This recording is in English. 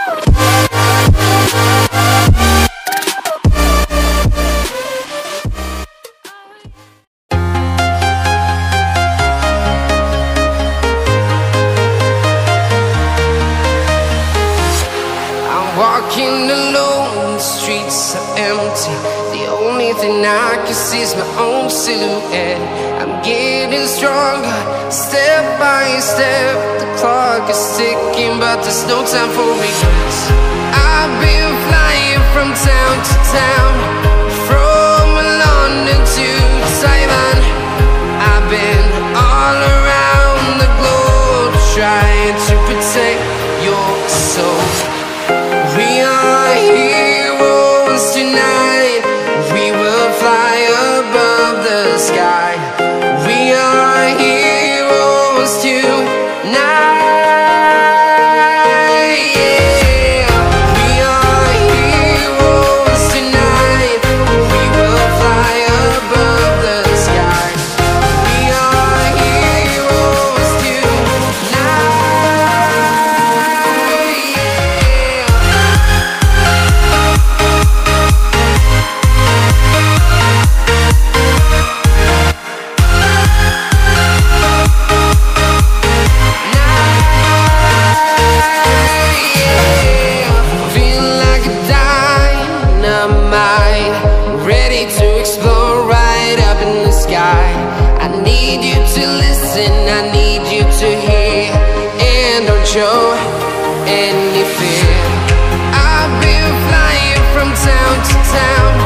Walking alone, the streets are empty. The only thing I can see is my own silhouette. I'm getting stronger, step by step. The clock is ticking, but there's no time for regrets. I've been flying from town to town, from London to Taiwan. I've been all around the globe, trying to protect your soul. We are heroes tonight. We will fly above the sky. We are heroes tonight. Yeah. We are heroes tonight. We will fly above the sky. We are heroes tonight. Ready to explore right up in the sky. I need you to listen, I need you to hear, and don't show any fear. I've been flying from town to town,